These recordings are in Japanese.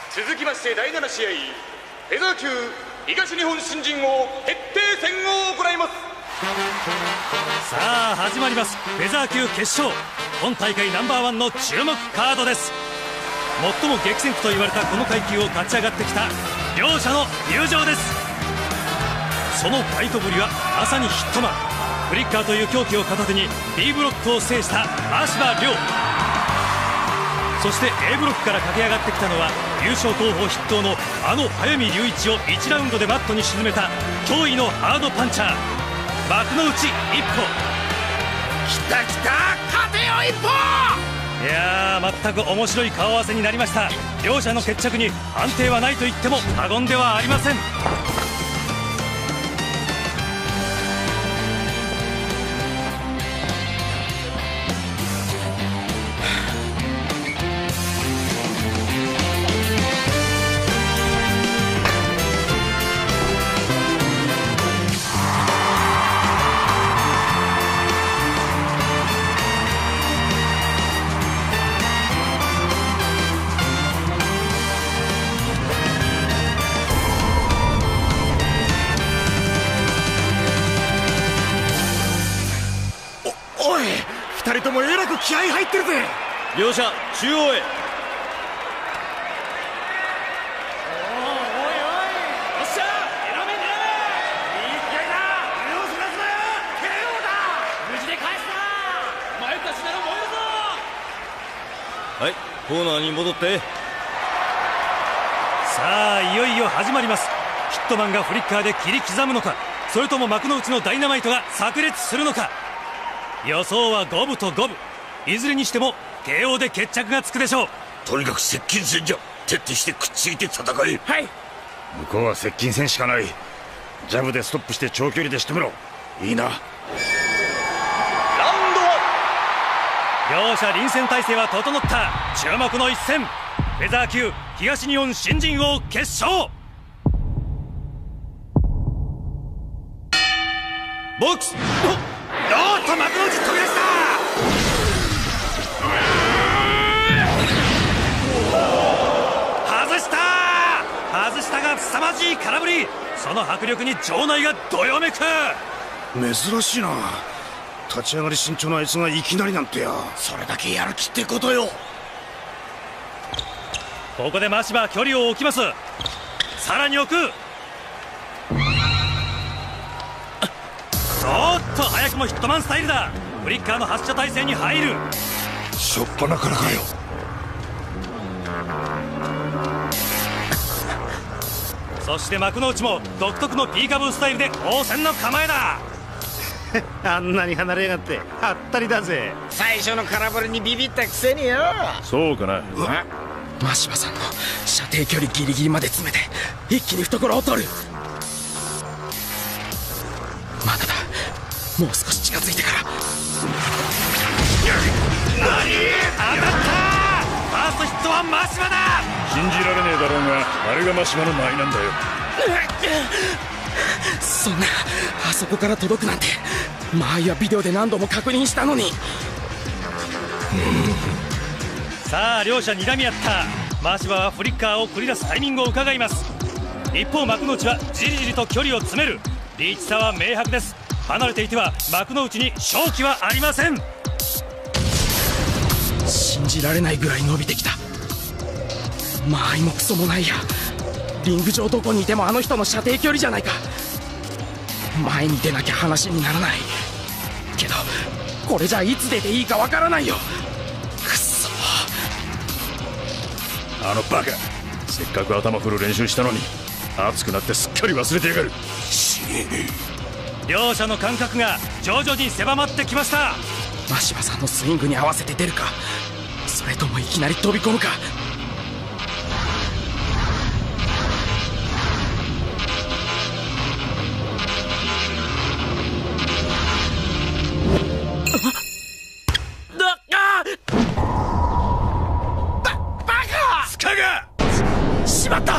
続きまして第7試合フェザー級東日本新人王決定戦を行います。 さあ始まります。フェザー級決勝、本大会ナンバーワンの注目カードです。最も激戦区と言われたこの階級を勝ち上がってきた両者の友情です。そのファイトぶりはまさにヒットマン。フリッカーという凶器を片手に B ブロックを制した真柴亮、そして A ブロックから駆け上がってきたのは優勝候補筆頭のあの早見隆一を1ラウンドでマットに沈めた驚異のハードパンチャー幕の内一歩。 きたきた、勝てよ一歩。 いやー、全く面白い顔合わせになりました。両者の決着に判定はないと言っても過言ではありません。 二人ともえらく気合い入ってるぜ。 両者中央へ。おいおい、よっしゃ、狙め狙め。いい気合いだ。目をそらすなよ。KOだ。無事で返すな。お前たちなら燃えるぞ。はい、コーナーに戻って。さあいよいよ始まります。ヒットマンがフリッカーで切り刻むのか、それとも幕の内のダイナマイトが炸裂するのか。予想は五分と五分。いずれにしても KO で決着がつくでしょう。 とにかく接近戦じゃ。徹底してくっついて戦え。 はい。 向こうは接近戦しかない。ジャブでストップして長距離で仕留めろ。いいな。 ラウンド1。 両者臨戦態勢は整った。注目の一戦、フェザー級東日本新人王決勝。ボックス。 おっと、幕の内飛び出した。 外したが凄まじい空振り。その迫力に場内がどよめく。 珍しいな。立ち上がり慎重なあいつがいきなりなんてや。 それだけやる気ってことよ。 ここで真柴距離を置きます。さらに置く。おっと、早くもヒットマンスタイルだ。フリッカーの発射態勢に入る。 しょっぱなからかよ。 そして幕の内も独特のピーカブースタイルで応戦の構えだ。 あんなに離れやがってはったりだぜ。 最初の空振りにビビったくせによ。 そうかな。 真柴さんの射程距離ギリギリまで詰めて一気に懐を取る。まだだ、もう少し近づいてから。 当たった。ファーストヒットは真柴だ。 信じられねえだろうが、あれが真柴の舞なんだよ。 そんな、あそこから届くなんて前やビデオで何度も確認したのに。 さあ両者睨み合った。真柴はフリッカーを繰り出すタイミングを伺います。一方幕の内はじりじりと距離を詰める。リーチ差は明白です。離れていては幕の内に勝機はありません。 信じられないぐらい伸びてきた。間合いもクソもないや。リング上どこにいてもあの人の射程距離じゃないか。前に出なきゃ話にならないけど、これじゃいつ出ていいかわからないよ。くっそ。 あのバカ、せっかく頭振る練習したのに熱くなってすっかり忘れてやがる。 両者の間隔が徐々に狭まってきました。 真柴さんのスイングに合わせて出るか、それともいきなり飛び込むか。バカ！ スカがしまった。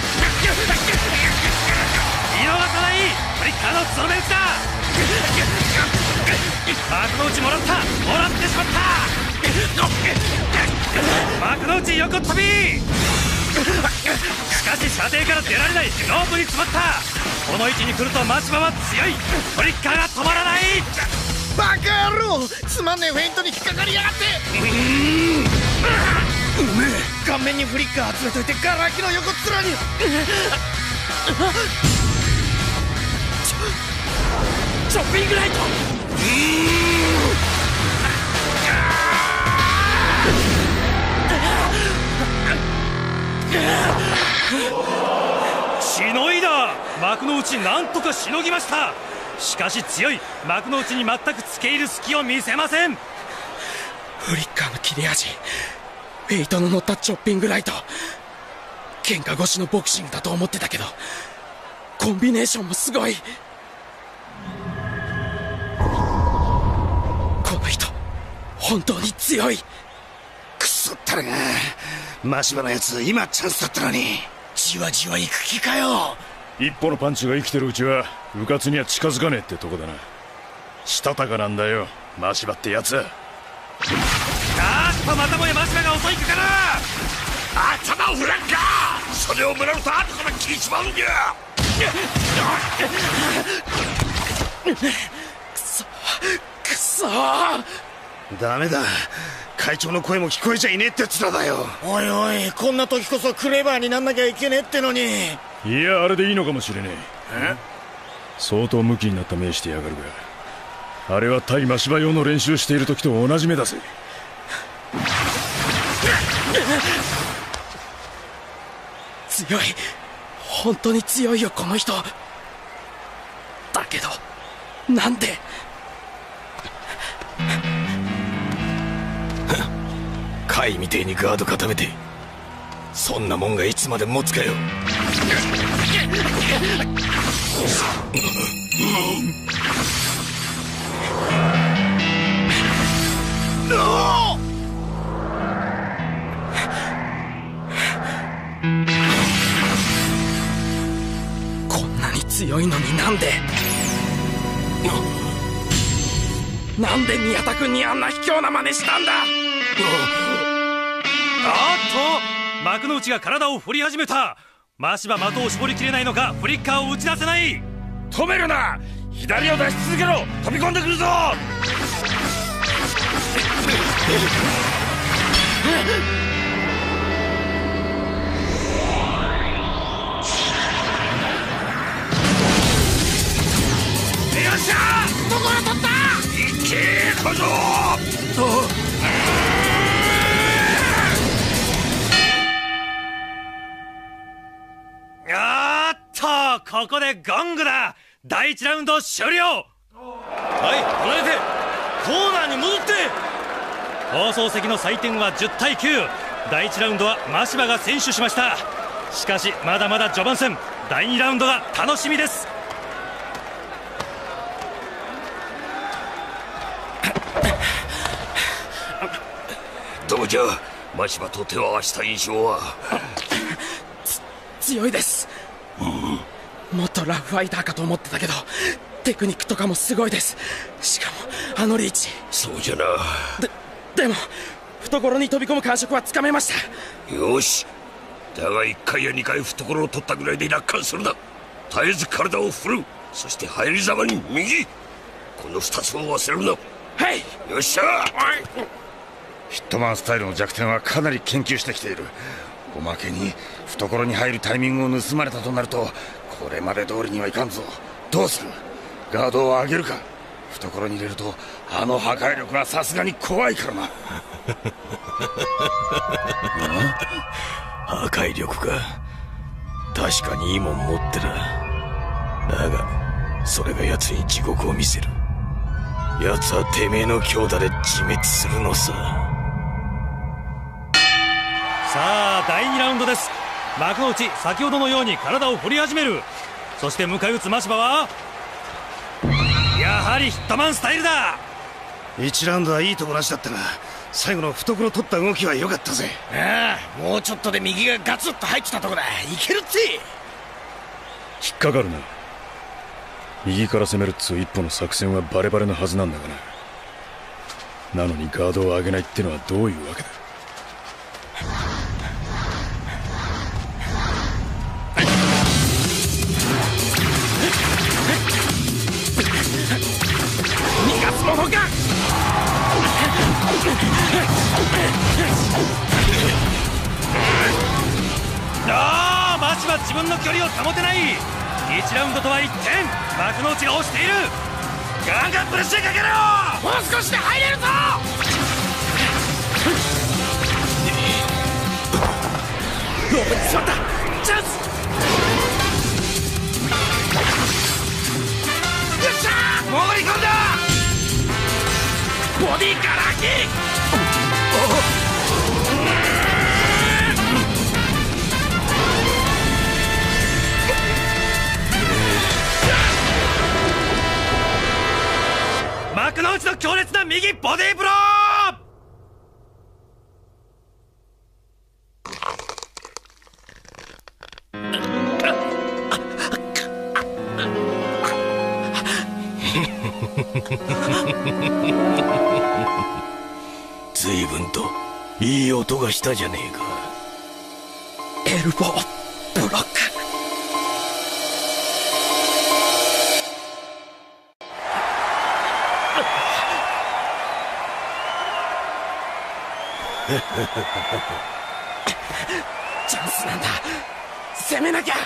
見逃さない。フリッカーのゾロ目打ちだ。 内もらってしまった。幕の内横飛び。しかし射程から出られない。ロープに詰まった。この位置に来ると真柴は強い。フリッカーが止まらない。 バカ野郎、つまんねえフェイントに引っかかりやがって。顔面にフリッカー集めといてガラ空きの横っ面に。 チョッピングライト。 しのいだ。幕の内なんとかしのぎました。しかし強い。幕の内に全く付け入る隙を見せません。 フリッカーの切れ味、フェイトの乗ったチョッピングライト。喧嘩越しのボクシングだと思ってたけど、コンビネーションもすごい。この人本当に強い。 くそったれが、真柴のやつ今チャンスだったのに。じわじわ行く気かよ。 一歩のパンチが生きてるうちはうかつには近づかねえってとこだな。したたかなんだよ真柴ってやつは。 またもや真柴が襲いかかる。 頭を振らんか。それをもらうと後から切りちまうんじゃ。 くそダメだ、会長の声も聞こえちゃいねえってやつらだよ。おいおい、こんな時こそクレバーになんなきゃいけねえってのに。 いや、あれでいいのかもしれねえ。相当ムキになった目してやがるが、あれは対真柴用の練習している時と同じ目だぜ。 強い、本当に強いよこの人。だけどなんで。 貝みてえにガード固めて、そんなもんがいつまで持つかよ。 こんなに強いのになんで宮田君にあんな卑怯な真似したんだ。 幕の内が体を振り始めた。真柴的を絞りきれないのか、フリッカーを打ち出せない。 止めるな。左を出し続けろ。飛び込んでくるぞ。 よっしゃー、どこで取った。いけー、小僧。 ここでゴングだ。第1ラウンド終了。はい、離れてコーナーに戻って。放送席の採点は10対9。第1ラウンドは真柴が先取しました。しかしまだまだ序盤戦。第2ラウンドが楽しみです。 どうじゃ、真柴と手を合わせた印象は。 強いです。もっとラフファイターかと思ってたけど、テクニックとかもすごいです。しかもあのリーチ。 そうじゃな。 でも懐に飛び込む感触はつかめました。 よし、だが1回や2回懐を取ったぐらいで楽観するな。絶えず体を振る。そして入りざまに右。この2つを忘れるな。 はい。 よっしゃ。 ヒットマンスタイルの弱点はかなり研究してきている。おまけに懐に入るタイミングを盗まれたとなると、これまで通りにはいかんぞ。どうする。ガードを上げるか。懐に入れるとあの破壊力はさすがに怖いからな。 破壊力か。確かにいいもん持ってら。だがそれが奴に地獄を見せる。奴はてめえの強打で自滅するのさ。 さあ第2ラウンドです。幕の内、先ほどのように体を振り始める。そして迎え撃つ真柴はやはりヒットマンスタイルだ。 1ラウンドはいいとこなしだったが、最後の懐取った動きは良かったぜ。ああ、もうちょっとで右がガツッと入ってたとこだ。いけるって。 引っかかるな。右から攻めるっつう一歩の作戦はバレバレのはずなんだがな。 なのにガードを上げないってのはどういうわけだ。 逃がすものか。 マシは自分の距離を保てない。1ラウンドとは一転、幕の内が押している。ガンガンプレッシャーかけろ。 もう少しで入れるぞ。ロープに座った。チャンス。よっしゃー、 潜り込んだ。 ボディからキック。 幕の内の強烈な右ボディーブロー。 随分といい音がしたじゃねえか。 エルボーブロック。チャンスなんだ。攻めなきゃ。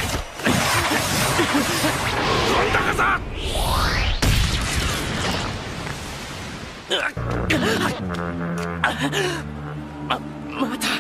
今度こそ。また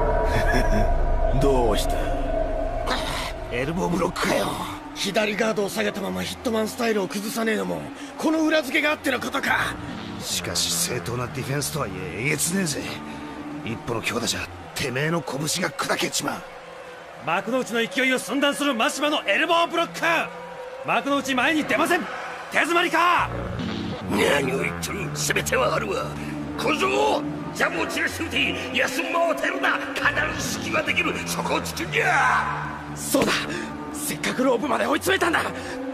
どうした。 エルボーブロックかよ。左ガードを下げたままヒットマンスタイルを崩さねえのもこの裏付けがあってのことか。しかし正当なディフェンスとはいええげつねえぜ。一歩の強打じゃてめえの拳が砕けちまう。 幕の内の勢いを寸断する真島のエルボーブロック。幕の内前に出ません。手詰まりか。 何を言ってる。全てはあるわ。小僧、ジャブを散らしてみて休む間を与えるな。必ず隙ができる。そこを突くんじゃ。 そうだ、せっかくロープまで追い詰めたんだ。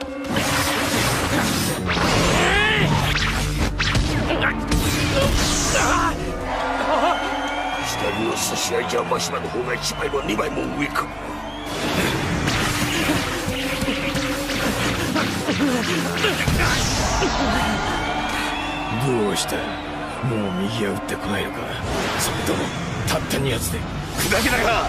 左の差し合いじゃ真島の方が1枚も2枚も上か。 どうした。もう右は打ってこないのか。それともたった2発で砕けたか。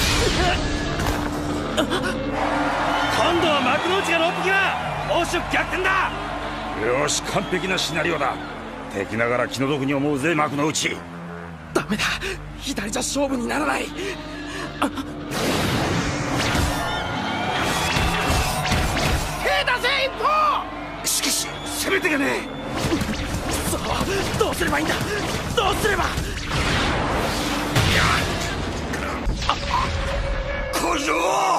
今度は幕の内がロープ際。欧州逆転だ。 よし、完璧なシナリオだ。敵ながら気の毒に思うぜ幕の内。 ダメだ、左じゃ勝負にならない。手だぜ一歩。 しかし攻め手がねえ。 さあどうすればいいんだ。どうすれば。 小僧、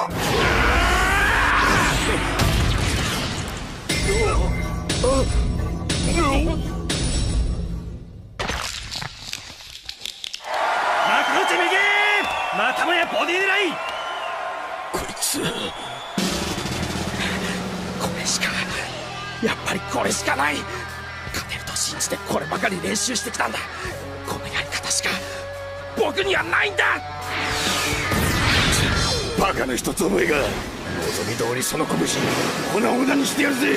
幕の内右。またもやボディ狙い。 こいつこれしか、やっぱりこれしかない。勝てると信じてこればかり練習してきたんだ。このやり方しか僕にはないんだ。 バカの一つ覚えが。望み通りその拳粉々にしてやるぜ。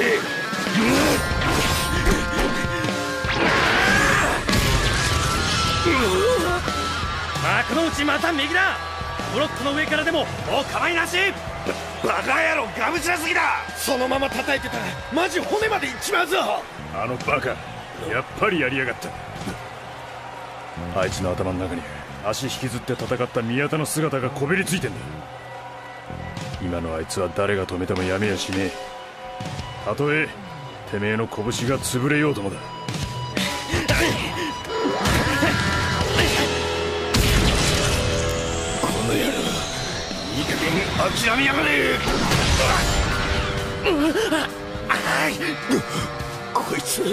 幕の内また右だ。ブロックの上からでももう構いなし。 バカ野郎、がむしらすぎだ。そのまま叩いてたらマジ骨までいっちまうぞ。 あのバカ、やっぱりやりやがった。あいつの頭の中に足引きずって戦った宮田の姿がこびりついてんだ。今のあいつは誰が止めてもやめやしねえ。たとえてめえの拳が潰れようともだ。この野郎、いい加減諦めやがれ。こいつ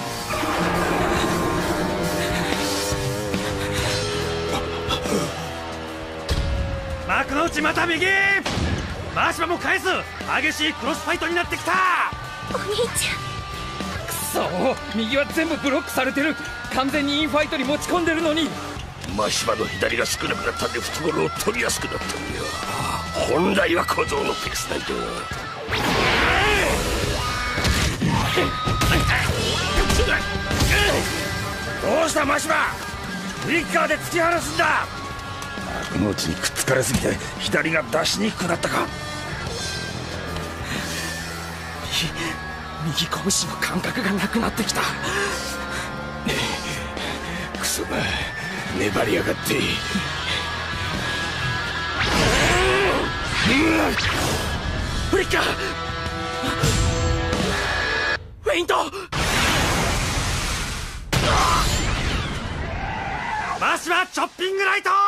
幕の内また右。真島も返す。激しいクロスファイトになってきた。 お兄ちゃん。 くそ、 右は全部ブロックされてる。完全にインファイトに持ち込んでるのに。 真柴の左が少なくなったんで懐を取りやすくなったんだよ。本来は小僧のペースなんだ。 どうした真柴、フリッカーで突き放すんだ。幕の内にくっつかれすぎて左が出しにくくなったか。 右拳の感覚がなくなってきた。 クソが粘りやがって。 フリッカー、フェイント。 マシバチョッピングライト。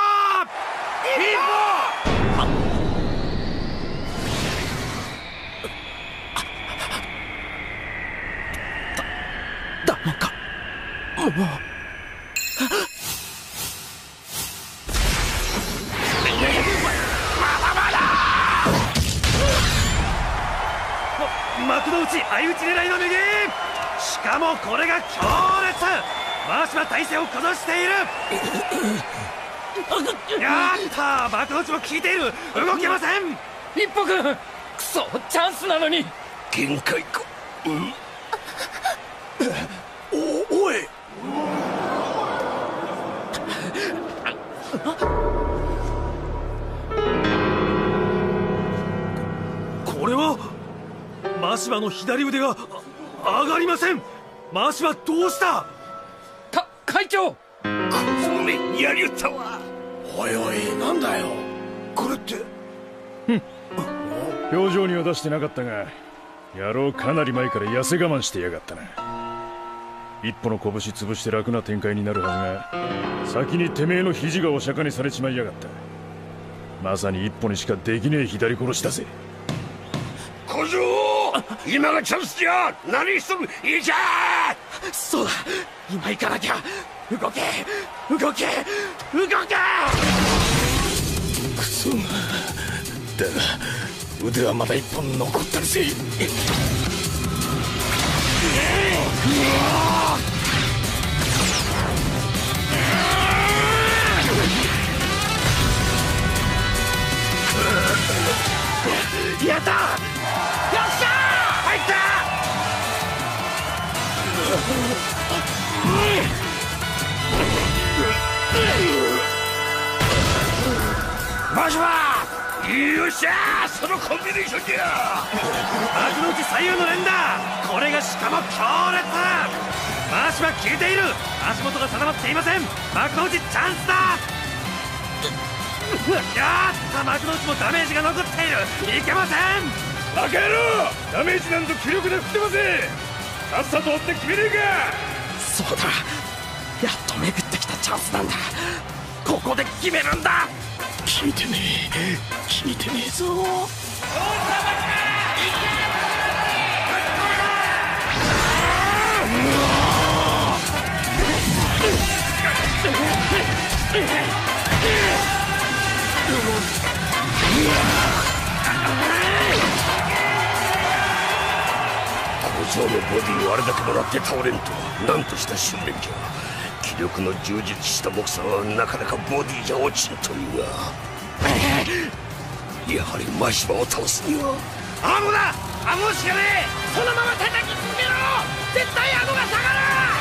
ダメか、もう。 幕の内相打ち狙いの右。しかもこれが強烈。マシバ体勢を崩している。やった、幕の内も効いている。動けません。 一歩君、クソチャンスなのに。 限界か。 おい、 これはマシバの左腕が上がりません。マシバどうした。 会長、 小僧めやりよったわ。 おいおい、なんだよこれって。 表情には出してなかったが、野郎かなり前から痩せ我慢してやがったな。一歩の拳潰して楽な展開になるはずが、先にてめえの肘がお釈迦にされちまいやがった。まさに一歩にしかできねえ左殺しだぜ。 小僧、今がチャンスじゃ。何しとる。いけ。 そうだ、今行かなきゃ。動け動け動け。 クソが。だが腕はまだ一本残ってるぜ。 やった。よっしゃー、入った。 マシバ、よっしゃー、そのコンビネーションじゃ。 幕の内左右の連打。これがしかも強烈。マシバ効いている。足元が定まっていません。幕の内チャンスだ。やった、幕の内もダメージが残っている。いけません。 バカ野郎、ダメージなんぞ気力で振ってません。さっさと追って決めねえか。 そうだ、やっと巡ってきたチャンスなんだ。ここで決めるんだ。 聞いてねえぞ。 小僧のボディをあれだけもらって倒れんとは、なんとした訓練じゃ。気力の充実したボクサーはなかなかボディじゃ落ちんというが、やはりマシバを倒すには。 顎だ、顎しかねえ。 そのまま叩き続けろ。絶対顎が下が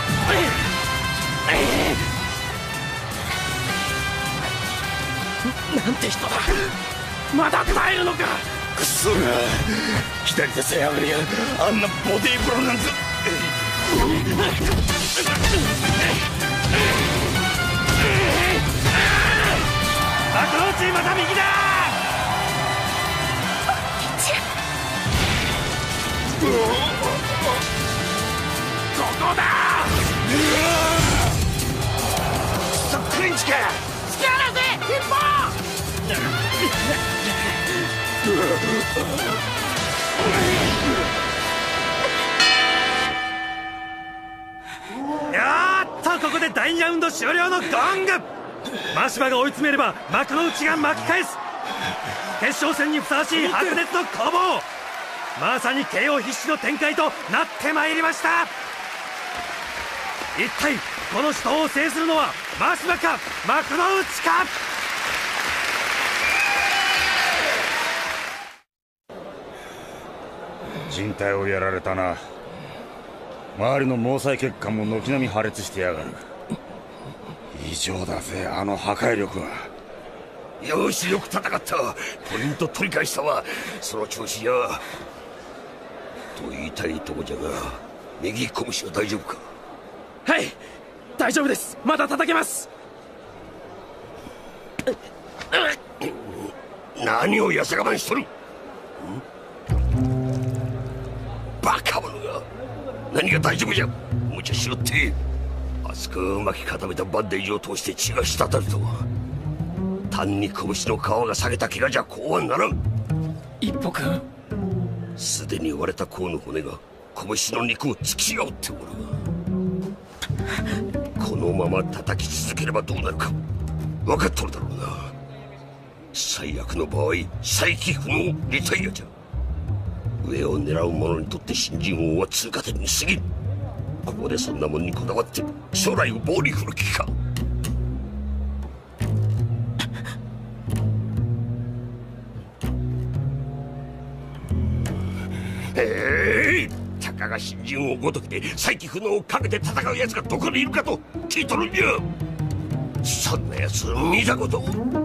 る。なんて人だ。まだ耐えるのか。 クソが。左手さえ上がりゃあんなボディーブローなんぞ。 幕の内また右だ。 ここだ。 クリンチか。 力ぜ一本。 やっとここで第2ラウンド終了のゴング。マシバが追い詰めれば幕の内が巻き返す。決勝戦にふさわしい白熱の攻防。まさに KO 必至の展開となってまいりました。 一体この死闘を制するのは真柴か幕内か。 人体をやられたな。周りの毛細血管も軒並み破裂してやがる。異常だぜ、あの破壊力は。 よし、よく戦った。ポイント取り返したわ。その調子やと言いたいとこじゃが、右拳は大丈夫か。 はい、大丈夫です。まだ叩けます。 何をやせ我慢しとる。バカ者が。何が大丈夫じゃ。無茶しろって。厚く巻き固めたバンデージを通して血が滴るとは。単に拳の皮が裂けた怪我じゃこうはならん。 一歩君、 すでに割れた甲の骨が拳の肉を突き合っておるが、このまま叩き続ければどうなるか分かっとるだろうな。最悪の場合、再起不能リタイアじゃ。上を狙う者にとって新人王は通過点に過ぎる。ここでそんなもんにこだわって将来を棒に振る気か。たかが新人王ごときで再起不能をかけて戦う奴がどこにいるかと聞いとるんじゃ。そんな奴見たこと。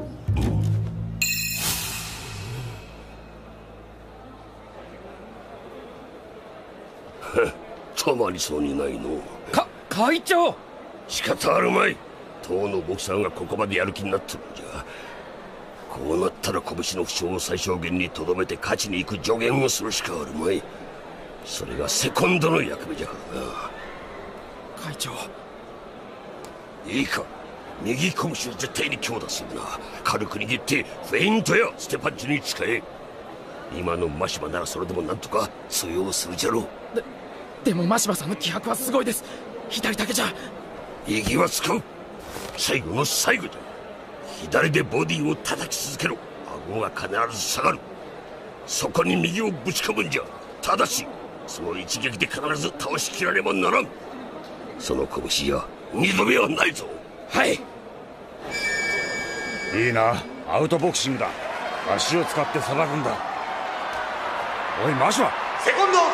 たまりそうにないの。 会長。 仕方あるまい。当のボクサーがここまでやる気になってるんじゃ。こうなったら拳の負傷を最小限にとどめて勝ちに行く助言をするしかあるまい。それがセコンドの役目じゃからな。 会長、 いいか、右拳を絶対に強打するな。軽く握ってフェイントやステパンチに使え。今の真柴ならそれでもなんとか通用するじゃろう。 でも真柴さんの気迫はすごいです。左だけじゃ。 右は使う。最後の最後じゃ。左でボディを叩き続けろ。顎が必ず下がる。そこに右をぶち込むんじゃ。ただしその一撃で必ず倒しきらねばならん。その拳や二度目はないぞ。 はい。 いいな、アウトボクシングだ。足を使ってさばくんだ。おいマシュはセコンドアウ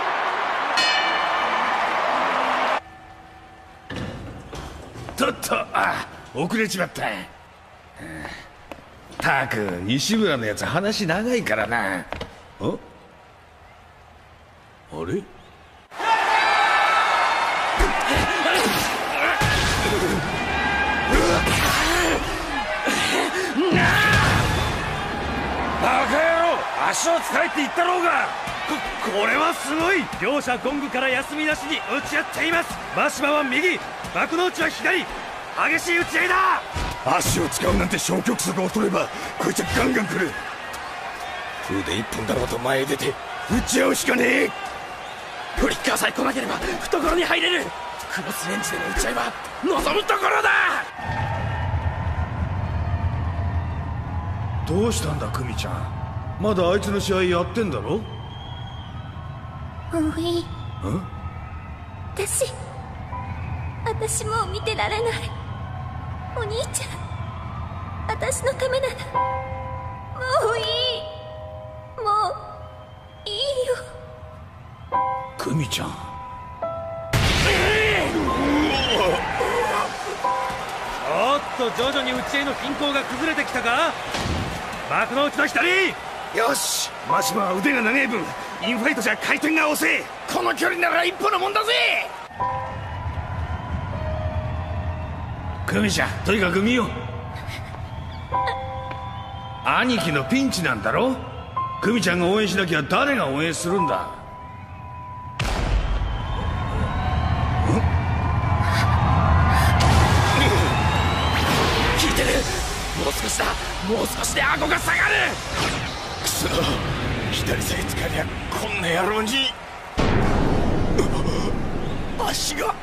ト。とっと、遅れちまった。たく西村のやつ話長いからな。あれ。 バカ野郎、足を使えって言ったろうが。これはすごい。両者ゴングから休みなしに打ち合っています。真柴は右、幕の内は左。激しい打ち合いだ。 足を使うなんて消極速を取ればこいつはガンガン来る。腕一本だろうと前へ出て打ち合うしかねえ。 フリッカーさえ来なければ懐に入れる。クロスレンジでの打ち合いは望むところだ。 どうしたんだ久美ちゃん。まだあいつの試合やってんだろ。 おい、私もう見てられない。お兄ちゃん、私のためならもういい。もういいよ。 久美ちゃん。 おっと、徐々に打ち合いの均衡が崩れてきたか。幕の内の左。 よし、真柴は腕が長い分インファイトじゃ回転が遅い。この距離なら一歩のもんだぜ。久美ちゃん、とにかく見よう。兄貴のピンチなんだろ。久美ちゃんが応援しなきゃ誰が応援するんだ。 効いてる。もう少しだ。もう少しで顎が下がる。 くそ、左さえ使えりゃこんな野郎に。足が。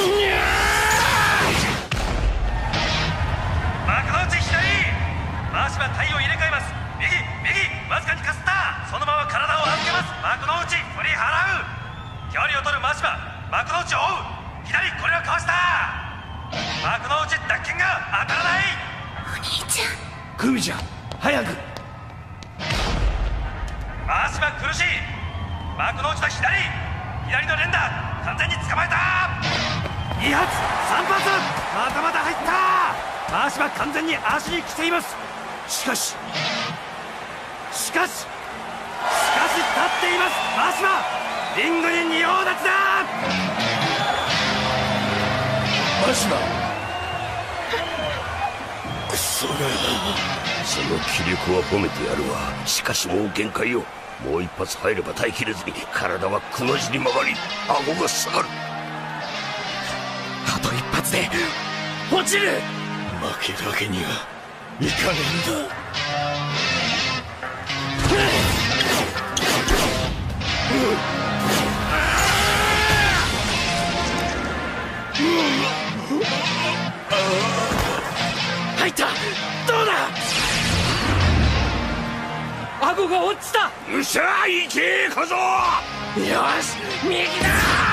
幕の内左。真柴体を入れ替えます。右、わずかにかすった。そのまま体を預けます。幕の内振り払う。距離を取る真柴、幕の内を追う。 左、これはかわした。幕の内脱剣が当たらない。 お兄ちゃん。 クミちゃん、早く。 回しは苦しい。幕の内の左の連打完全に捕まえた。2発3発、またまた入った。回しは完全に足に来ています。しかし立っています。回しはリングに仁王立ちだ。 マシバ、クソが。 その気力は褒めてやるわ。しかしもう限界よ。もう一発入れば耐えきれずに体はくの字に曲がり顎が下がる。 あと一発で落ちる。 負けるわけにはいかねえんだ。 入った。どうだ。顎が落ちた。 よっしゃー、行け小僧。 よし、右だ。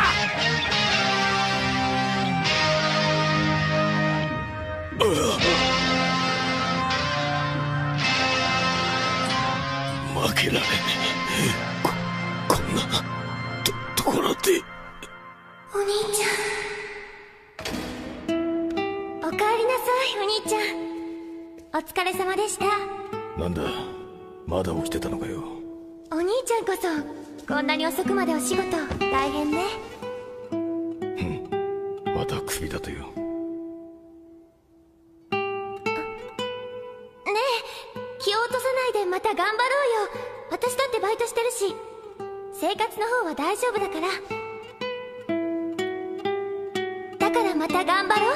負けられねえ。こんなところで。 お兄ちゃん。おかえりなさい、お兄ちゃん。お疲れ様でした。 なんだ、まだ起きてたのかよ。 お兄ちゃんこそこんなに遅くまでお仕事大変ね。 またクビだとよ。 ねえ、気を落とさないでまた頑張ろうよ。私だってバイトしてるし、生活の方は大丈夫だから。だからまた頑張ろう。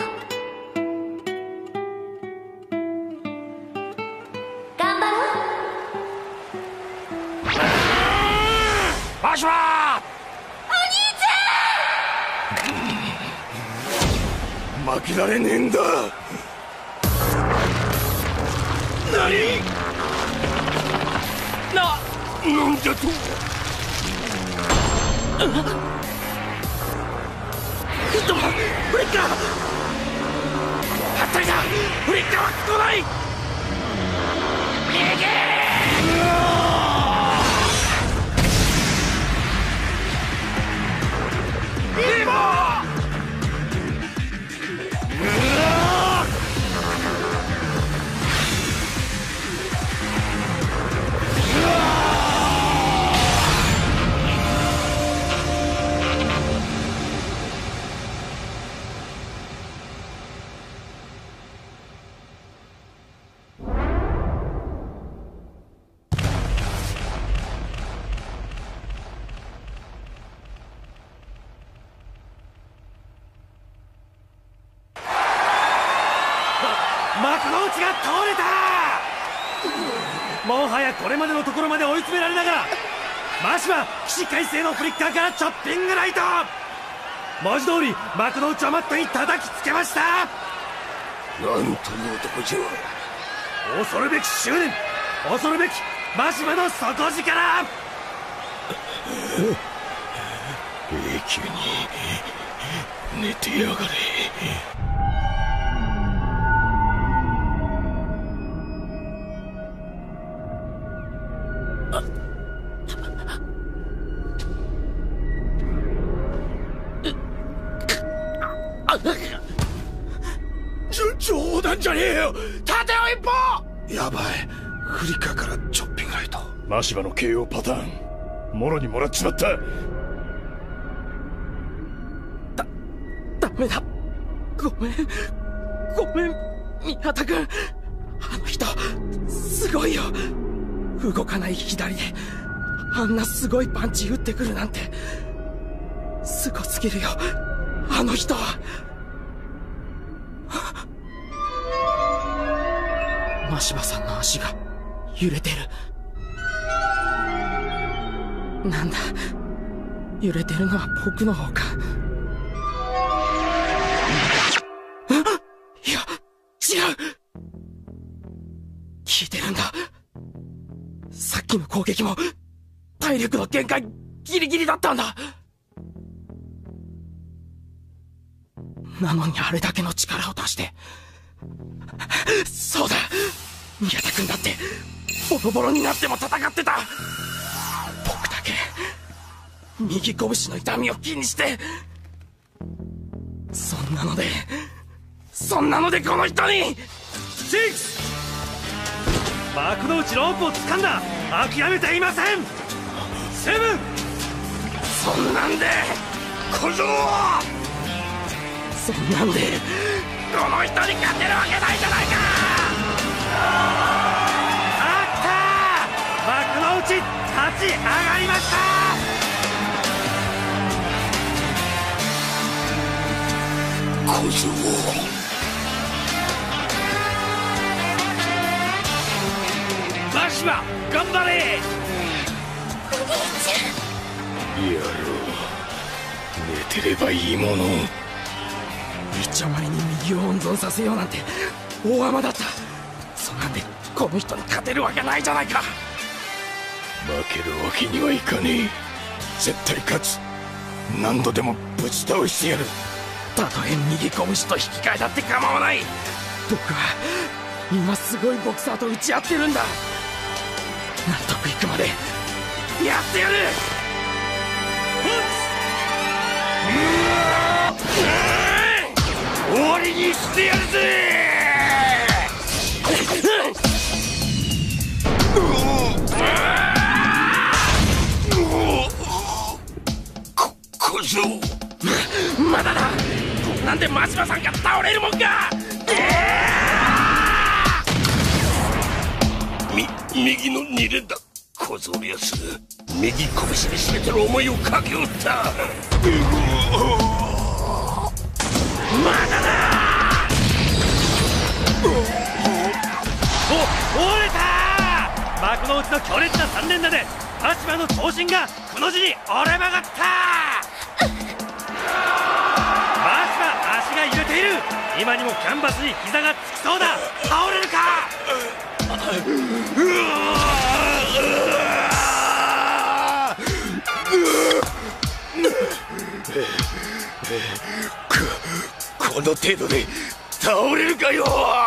頑張ろう。 マシバお兄ち負けられねえんだ。なんじゃと。 ヒットマン、フリッカー。はったりだ。フリッカーは来ない。逃げー。 幕の内が倒れた。もはやこれまでのところまで追い詰められながら、マシは起死回生のフリッカーからチョッピングライト。文字通り幕の内をマットに叩きつけました。 なんという男じゃ。 恐るべき執念、恐るべきマシマの底力。 永久に寝てやがれ。冗談じゃねえよ。縦を一歩。やばい、フリカーからチョッピングライト。 マシバの KO パターンもろにもらっちまった。 ダメだ。ごめん宮田君。あの人すごいよ。動かない左であんなすごいパンチ打ってくるなんてすごすぎるよ、あの人は。真柴さんの足が揺れてる。なんだ、揺れてるのは僕の方か。いや、違う。効いてるんだ。さっきの攻撃も体力の限界ギリギリだったんだ。 なのにあれだけの力を出して。そうだ、宮田君だってボロボロになっても戦ってた。僕だけ右拳の痛みを気にして。そんなのでこの人に。 6！幕の内ロープを掴んだ。諦めていません。7！ そんなんで小僧、 そんなんでこの人に勝てるわけないじゃないか。 あった！幕の内立ち上がりました。 小僧、 マシマ頑張れ。 お兄ちゃん。 野郎、寝てればいいものを。 一丁前に右を温存させようなんて大甘だった。そんなんでこの人に勝てるわけないじゃないか。 負けるわけにはいかねえ。絶対勝つ。何度でもぶち倒してやる。 たとえ右拳と引き換えだって構わない。僕は今すごいボクサーと打ち合ってるんだ。納得いくまでやってやる。 終わりにしてやるぜ。小僧、 まだだ。こんなんで真島さんが倒れるもんか。 右の2連だ。小僧のやつ、右拳に全ての思いをかけおった。 まだだ。 折れた。幕の内の強烈な3連打で真島の長身がくの字に折れ曲がった。真島、足が揺れている。今にもキャンバスに膝がつきそうだ。倒れるか。 この程度で倒れるかよ。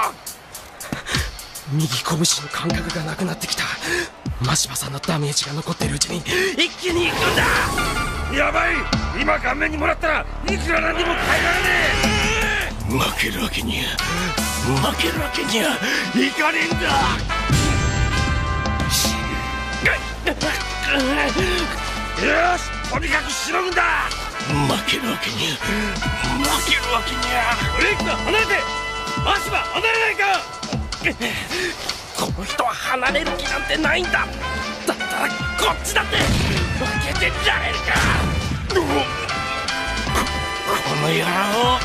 右拳の感覚がなくなってきた。真島さんのダメージが残ってるうちに一気に行くんだ。 やばい、今顔面にもらったらいくらなんでも耐えられねえ。負けるわけにはいかねえんだ。 よし、とにかくしのぐんだ。 負けるわけには。 ブレイクが離れて。真島離れないか。 この人は離れる気なんてないんだ。だったらこっちだって負けてられるか。 この野郎。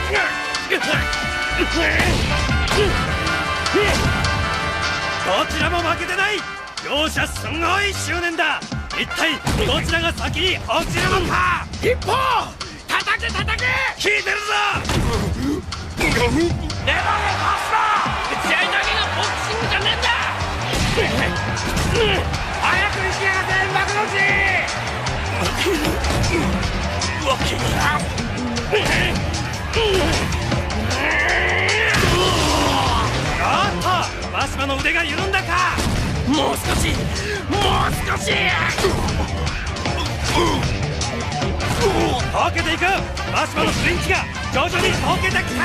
どちらも負けてない。両者すごい執念だ。一体どちらが先に落ちるのか。 一方叩け聞いてるぞ。 粘れパスだ。打ち合いだけがボクシングじゃねえんだ。早くにしやがって幕の内。 おっと、真島の腕が緩んだか。 もう少し溶けていく。真島のスインチが徐々に溶けてきた。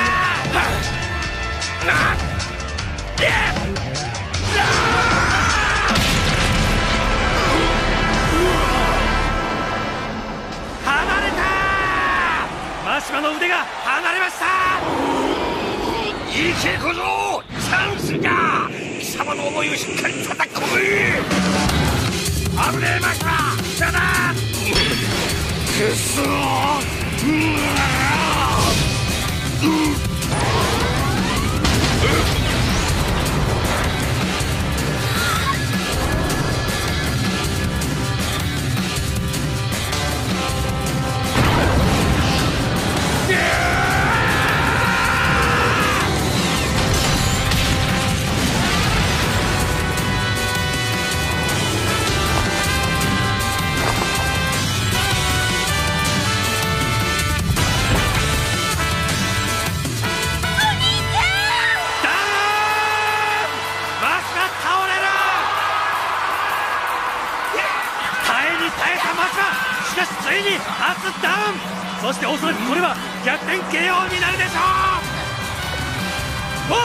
離れた。真島の腕が離れました。 いけ小僧、チャンスだ。貴様の思いをしっかり叩き込め。危ねえ真島、だだ。くそそしておそらくこれは逆転 KO になるでしょう。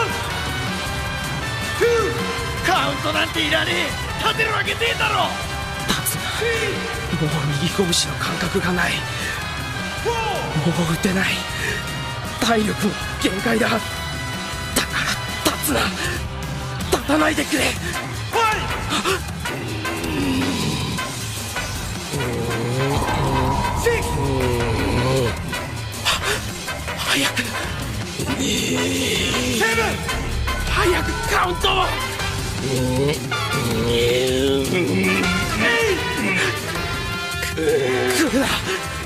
カウントなんていらねえ。立てるわけねえだろ。 立つな。もう右拳の感覚がない。もう打てない。体力の限界だ。だから立つな。立たないでくれ。早く早くカウントを。来るな。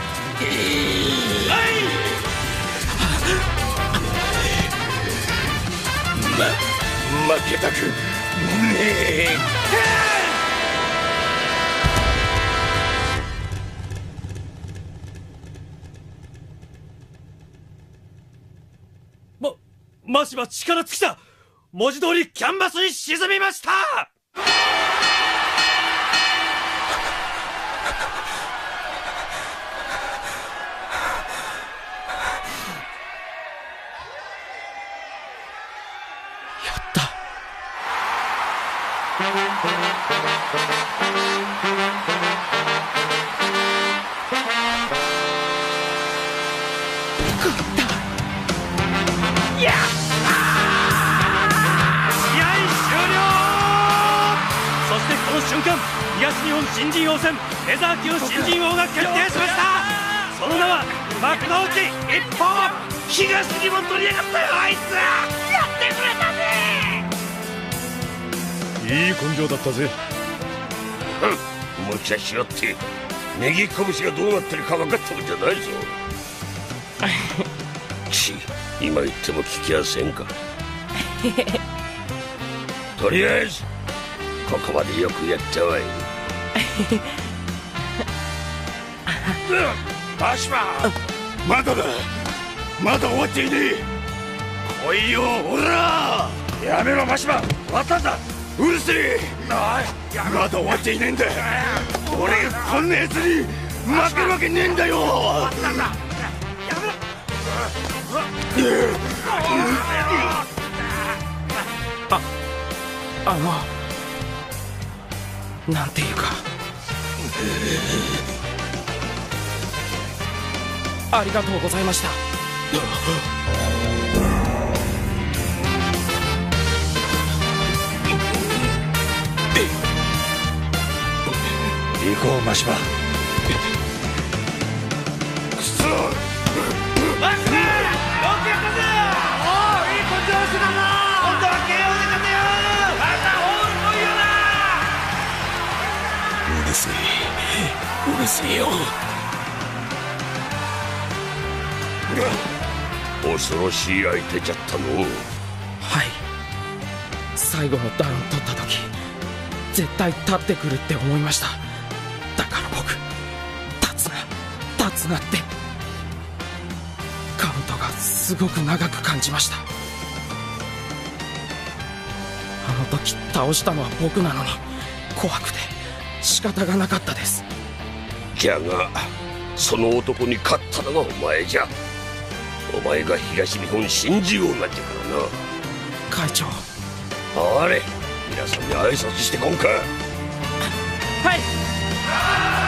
負けたくねえ。 マシは力尽きた。文字通りキャンバスに沈みました。 やった。 瞬間、東日本新人王戦フェザー級新人王が決定しました。その名は幕の内一本。東にも取り上がったよ。あいつやってくれたぜ。 いい根性だったぜ。 無茶しろって。右拳がどうなってるか分かったもんじゃないぞ。今言っても聞きやせんか。とりあえずここまでよくやったわい。 アシマ、まだだ。まだ終わっていねえ。来いよ、オラ。 やめろマシマ、終わったんだ。 うるせえ。まだ終わっていねえんだ。俺がこんなやつに負けるわけねえんだよ。 なんていうか、ありがとうございました。 行こうマシマ。 くそ。 マシマ、よくやったぜ。おお、いい根性してたぞ。今度は KO で勝てよ。またホール来いよな。 うるせえ、うるせえよ。 恐ろしい相手じゃったの。 はい、最後のダウン取った時絶対立ってくるって思いました。だから僕、立つなってカウントがすごく長く感じました。あの時倒したのは僕なのに怖くて仕方がなかったです。 じゃがその男に勝ったのがお前じゃ。お前が東日本新人王なんじゃからな。 会長、 あれ、皆さんに挨拶してこんか。 はい。